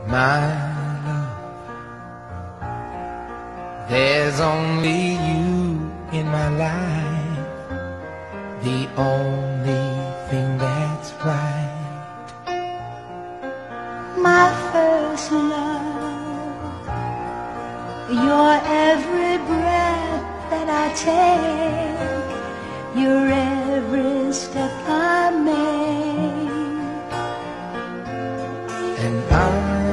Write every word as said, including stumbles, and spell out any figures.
my love. There's only you in my life, the only thing that's right. My first love, you're every breath that I take, you're every step I make. And I